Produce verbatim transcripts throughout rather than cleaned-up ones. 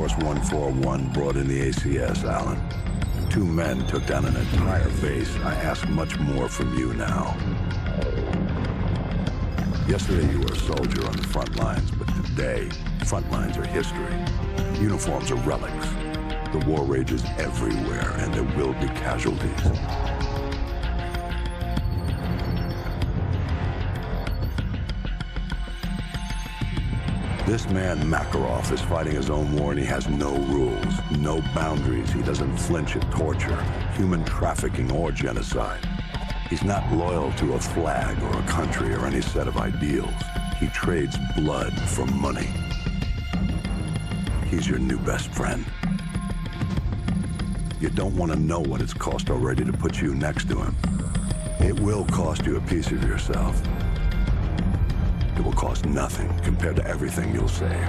Force one forty-one brought in the A C S, Alan. Two men took down an entire base. I ask much more from you now. Yesterday you were a soldier on the front lines, but today, front lines are history. Uniforms are relics. The war rages everywhere, and there will be casualties. This man, Makarov, is fighting his own war, and he has no rules, no boundaries. He doesn't flinch at torture, human trafficking, or genocide. He's not loyal to a flag or a country or any set of ideals. He trades blood for money. He's your new best friend. You don't want to know what it's cost already to put you next to him. It will cost you a piece of yourself. It will cost nothing compared to everything you'll save.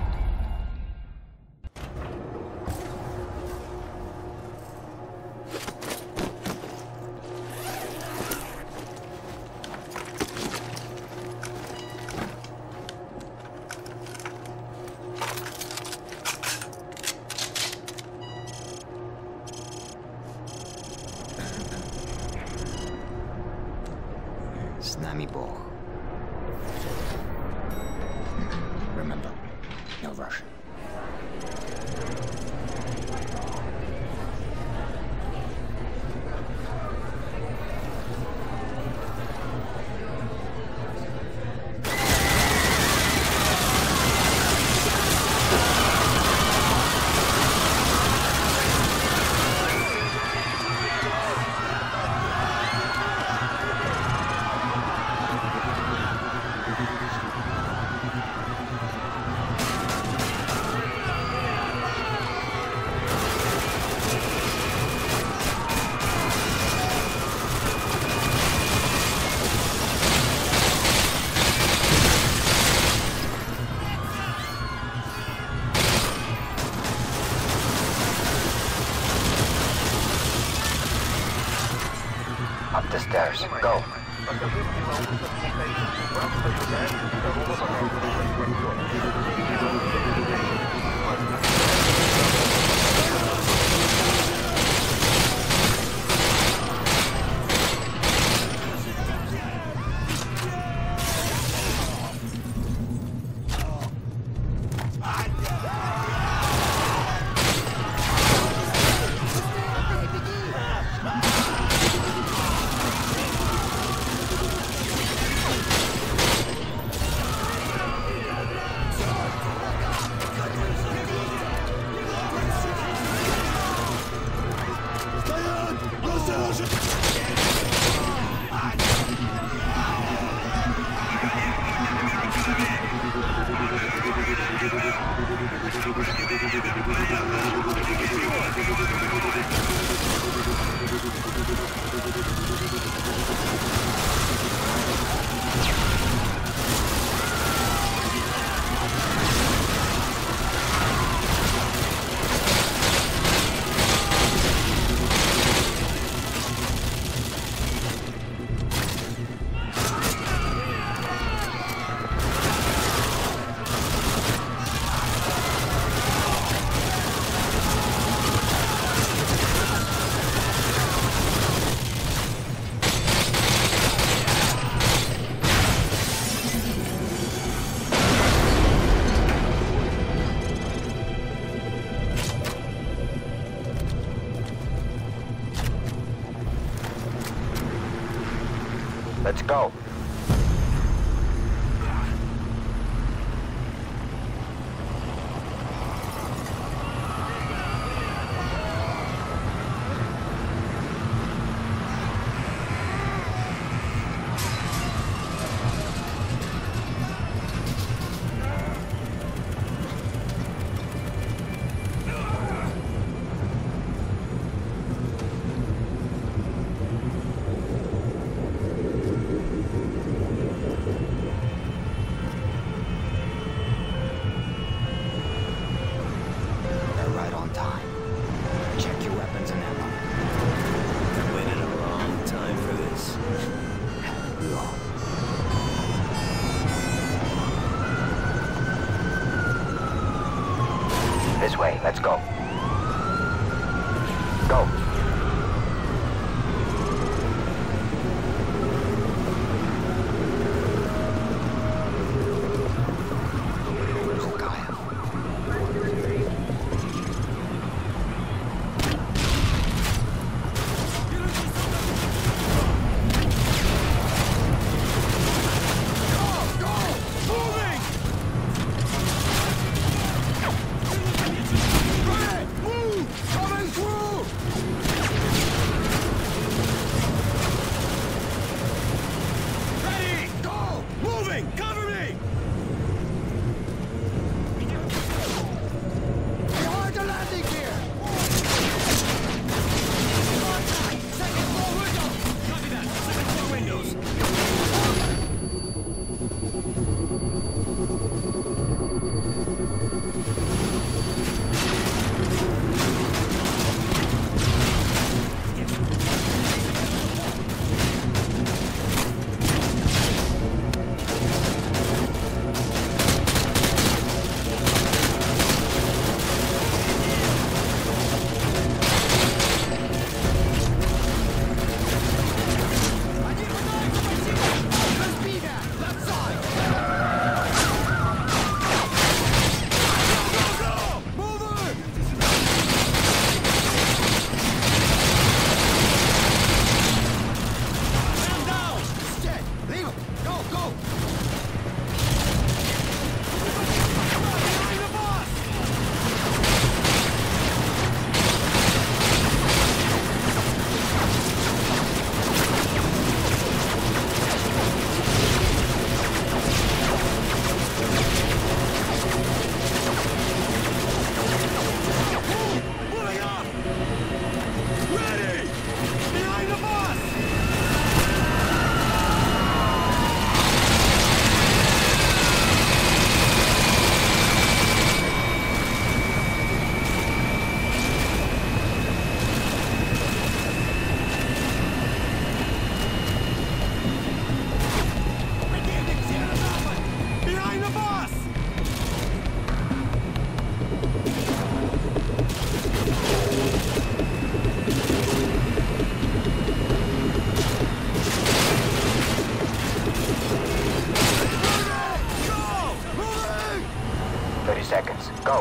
С нами Бог. Remember, no Russian. Up the stairs. Go. Let's go. This way, let's go. Go. thirty seconds. Go.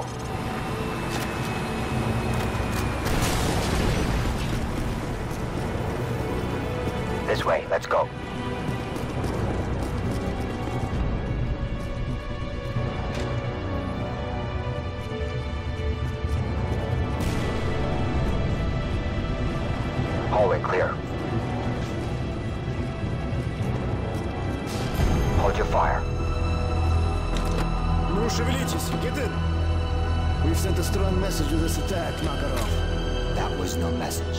This way, let's go. Hallway clear. Hold your fire. Ну, шевелитесь, get in. We've sent a strong message with this attack, Makarov. That was no message.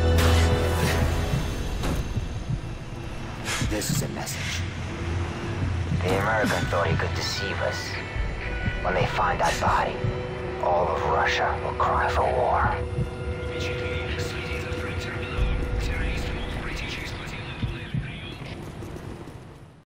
This is a message. The American thought he could deceive us. When they find that body, all of Russia will cry for war.